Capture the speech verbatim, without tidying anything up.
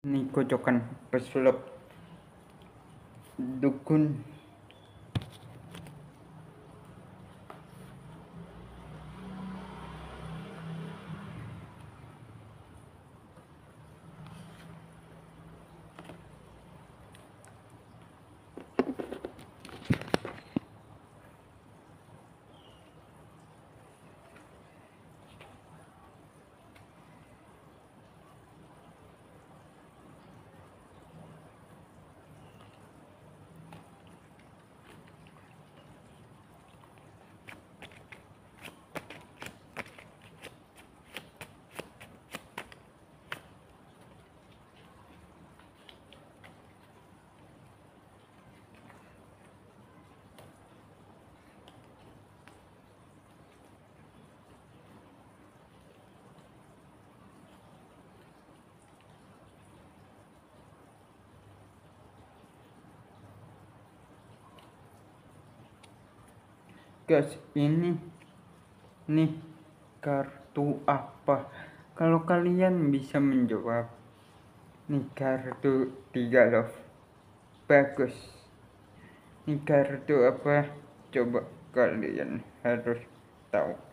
Ini kocokan pesulap dukun. Guys, ini nih kartu apa? Kalau kalian bisa menjawab, nih kartu tiga love, bagus. Nih kartu apa? Coba kalian harus tahu.